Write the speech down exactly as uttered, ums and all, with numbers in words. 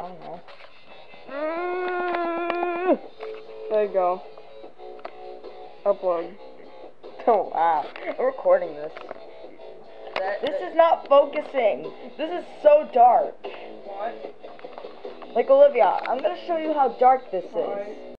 don't know. There you go. Upload. Oh wow, I'm recording this. That, This that, is not focusing. This is so dark. What? Like Olivia, I'm gonna show you how dark this is. Alright.